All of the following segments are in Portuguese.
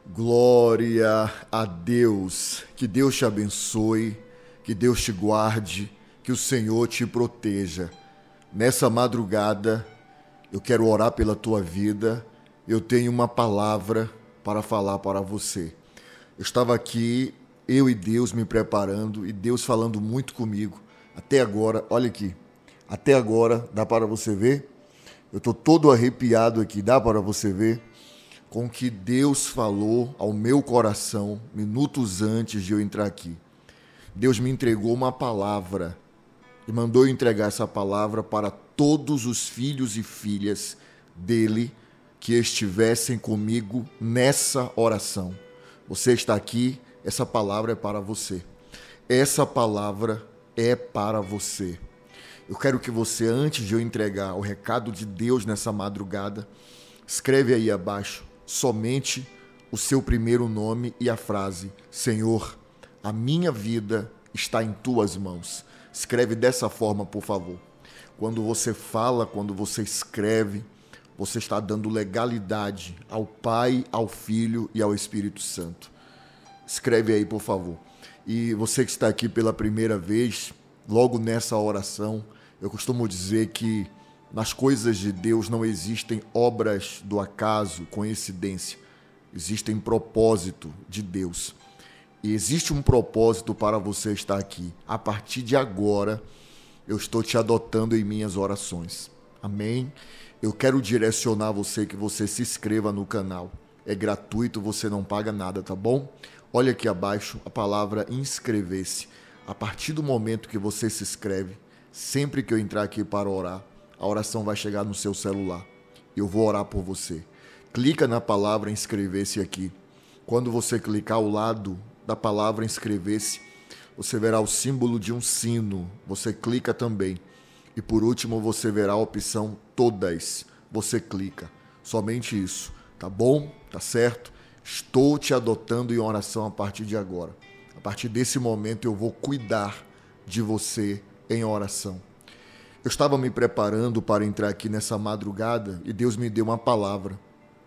Glória a Deus. Que Deus te abençoe, que Deus te guarde, que o Senhor te proteja. Nessa madrugada, eu quero orar pela tua vida. Eu tenho uma palavra para falar para você. Eu estava aqui, eu e Deus me preparando, e Deus falando muito comigo. Até agora, olha aqui. Até agora, dá para você ver? Eu estou todo arrepiado aqui, dá para você ver? Com o que Deus falou ao meu coração minutos antes de eu entrar aqui. Deus me entregou uma palavra e mandou eu entregar essa palavra para todos os filhos e filhas dele que estivessem comigo nessa oração. Você está aqui, essa palavra é para você. Essa palavra é para você. Eu quero que você, antes de eu entregar o recado de Deus nessa madrugada, escreve aí abaixo somente o seu primeiro nome e a frase: Senhor, a minha vida está em tuas mãos. Escreve dessa forma, por favor. Quando você fala, quando você escreve, você está dando legalidade ao Pai, ao Filho e ao Espírito Santo. Escreve aí, por favor. E você que está aqui pela primeira vez, logo nessa oração, eu costumo dizer que nas coisas de Deus não existem obras do acaso, coincidência. Existem propósito de Deus. E existe um propósito para você estar aqui. A partir de agora, eu estou te adotando em minhas orações. Amém? Eu quero direcionar você que você se inscreva no canal. É gratuito, você não paga nada, tá bom? Olha aqui abaixo a palavra inscrever-se. A partir do momento que você se inscreve, sempre que eu entrar aqui para orar, a oração vai chegar no seu celular. Eu vou orar por você. Clica na palavra inscrever-se aqui. Quando você clicar ao lado da palavra inscrever-se, você verá o símbolo de um sino. Você clica também. E por último, você verá a opção todas. Você clica. Somente isso. Tá bom? Tá certo? Estou te adotando em oração a partir de agora. A partir desse momento eu vou cuidar de você em oração. Eu estava me preparando para entrar aqui nessa madrugada e Deus me deu uma palavra.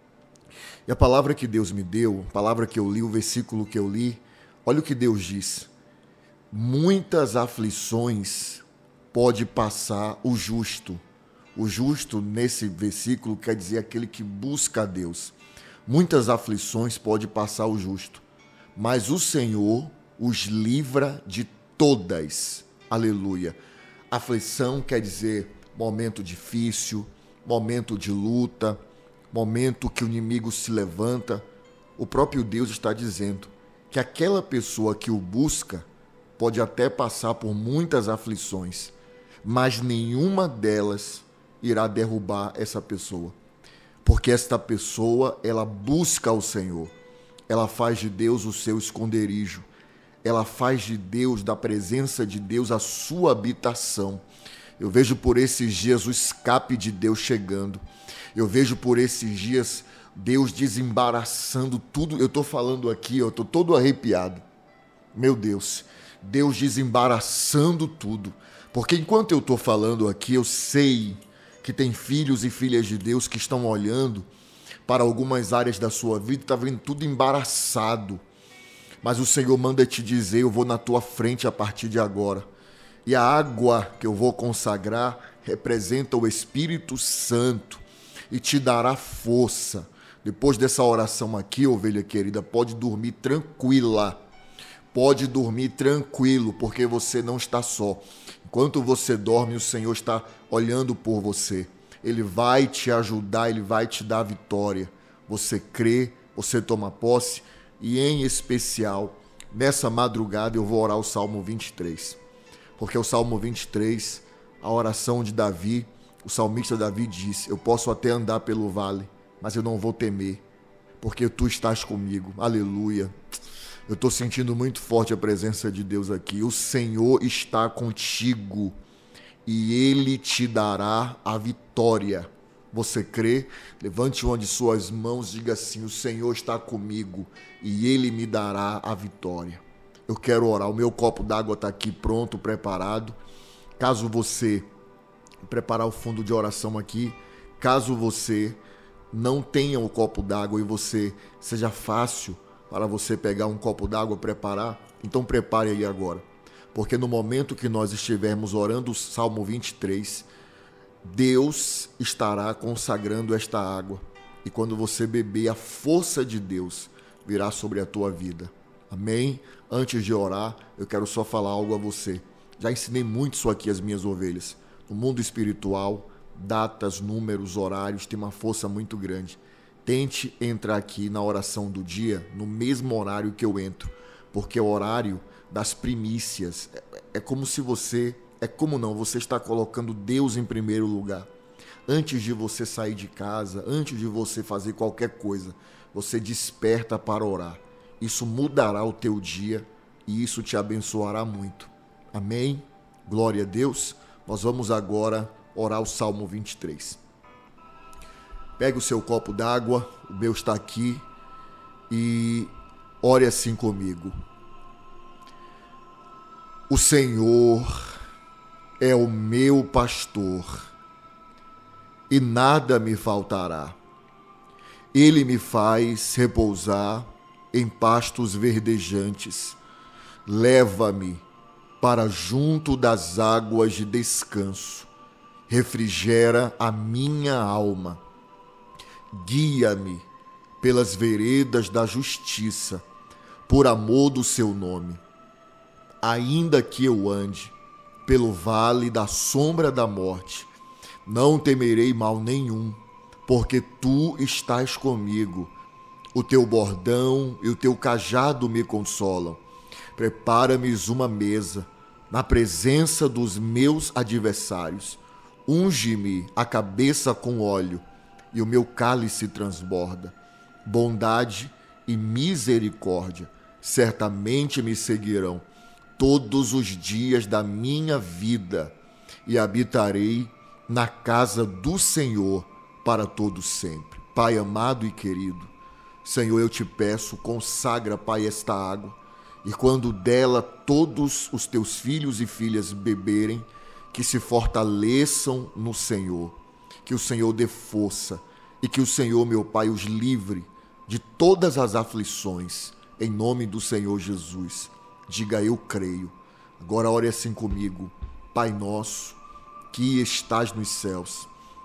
E a palavra que Deus me deu, a palavra que eu li, o versículo que eu li, olha o que Deus diz. Muitas aflições pode passar o justo. O justo, nesse versículo, quer dizer aquele que busca a Deus. Muitas aflições pode passar o justo, mas o Senhor os livra de todas. Aleluia. Aflição quer dizer momento difícil, momento de luta, momento que o inimigo se levanta. O próprio Deus está dizendo que aquela pessoa que o busca pode até passar por muitas aflições, mas nenhuma delas irá derrubar essa pessoa. Porque esta pessoa, ela busca o Senhor. Ela faz de Deus o seu esconderijo. Ela faz de Deus, da presença de Deus, a sua habitação. Eu vejo por esses dias o escape de Deus chegando. Eu vejo por esses dias Deus desembaraçando tudo. Eu estou falando aqui, eu estou todo arrepiado. Meu Deus, Deus desembaraçando tudo. Porque enquanto eu estou falando aqui, eu sei que tem filhos e filhas de Deus que estão olhando para algumas áreas da sua vida e está vendo tudo embaraçado. Mas o Senhor manda te dizer, eu vou na tua frente a partir de agora. E a água que eu vou consagrar representa o Espírito Santo e te dará força. Depois dessa oração aqui, ovelha querida, pode dormir tranquila. Pode dormir tranquilo, porque você não está só. Enquanto você dorme, o Senhor está olhando por você. Ele vai te ajudar, Ele vai te dar vitória. Você crê, você toma posse. E em especial, nessa madrugada eu vou orar o Salmo 23. Porque o Salmo 23, a oração de Davi, o salmista Davi diz: eu posso até andar pelo vale, mas eu não vou temer, porque tu estás comigo. Aleluia. Eu estou sentindo muito forte a presença de Deus aqui. O Senhor está contigo e Ele te dará a vitória. Você crê? Levante uma de suas mãos e diga assim: o Senhor está comigo e Ele me dará a vitória. Eu quero orar. O meu copo d'água está aqui pronto, preparado. Caso você preparar o fundo de oração aqui, caso você não tenha o copo d'água e você seja fácil para você pegar um copo d'água, preparar, então prepare aí agora. Porque no momento que nós estivermos orando o Salmo 23, Deus estará consagrando esta água. E quando você beber, a força de Deus virá sobre a tua vida. Amém? Antes de orar, eu quero só falar algo a você. Já ensinei muito isso aqui às minhas ovelhas. No mundo espiritual, datas, números, horários têm uma força muito grande. Tente entrar aqui na oração do dia no mesmo horário que eu entro, porque é o horário das primícias. É como se você... você está colocando Deus em primeiro lugar. Antes de você sair de casa, antes de você fazer qualquer coisa, você desperta para orar. Isso mudará o teu dia e isso te abençoará muito. Amém? Glória a Deus. Nós vamos agora orar o Salmo 23. Pegue o seu copo d'água, o meu está aqui, e ore assim comigo. O Senhor é o meu pastor e nada me faltará. Ele me faz repousar em pastos verdejantes. Leva-me para junto das águas de descanso. Refrigera a minha alma. Guia-me pelas veredas da justiça, por amor do seu nome. Ainda que eu ande pelo vale da sombra da morte, não temerei mal nenhum, porque tu estás comigo. O teu bordão e o teu cajado me consolam. Prepara-me uma mesa na presença dos meus adversários. Unge-me a cabeça com óleo e o meu cálice transborda. Bondade e misericórdia certamente me seguirão todos os dias da minha vida e habitarei na casa do Senhor para todo sempre. Pai amado e querido, Senhor, eu te peço, consagra, Pai, esta água, e quando dela todos os teus filhos e filhas beberem, que se fortaleçam no Senhor, que o Senhor dê força e que o Senhor, meu Pai, os livre de todas as aflições, em nome do Senhor Jesus. Diga, eu creio. Agora ore assim comigo. Pai nosso, que estás nos céus,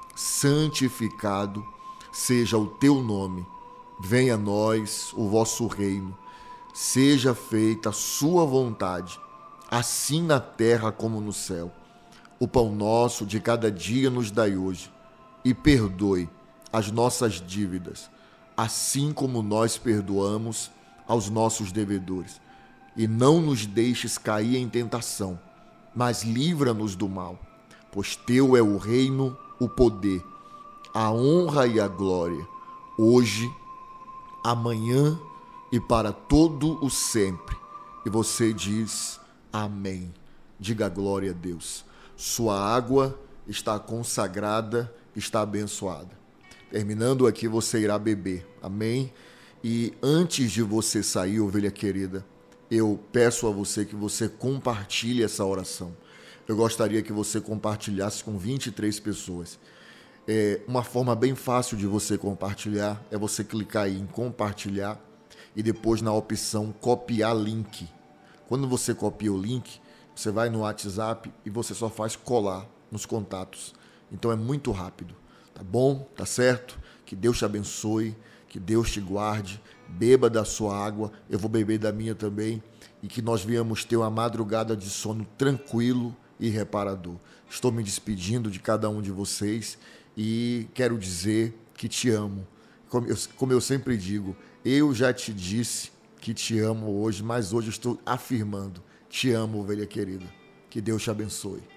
santificado seja o teu nome. Venha a nós o vosso reino. Seja feita a sua vontade, assim na terra como no céu. O pão nosso de cada dia nos dai hoje, e perdoe as nossas dívidas, assim como nós perdoamos aos nossos devedores. E não nos deixes cair em tentação, mas livra-nos do mal, pois teu é o reino, o poder, a honra e a glória, hoje, amanhã e para todo o sempre. E você diz amém. Diga glória a Deus. Sua água está consagrada, está abençoada. Terminando aqui, você irá beber. Amém? E antes de você sair, ovelha querida, eu peço a você que você compartilhe essa oração. Eu gostaria que você compartilhasse com 23 pessoas. Uma forma bem fácil de você compartilhar é você clicar aí em compartilhar e depois na opção copiar link. Quando você copia o link, você vai no WhatsApp e você só faz colar nos contatos. Então é muito rápido. Tá bom? Tá certo? Que Deus te abençoe, que Deus te guarde, beba da sua água, eu vou beber da minha também, e que nós venhamos ter uma madrugada de sono tranquilo e reparador. Estou me despedindo de cada um de vocês e quero dizer que te amo. Como eu sempre digo, eu já te disse que te amo hoje, mas hoje estou afirmando, te amo, ovelha querida. Que Deus te abençoe.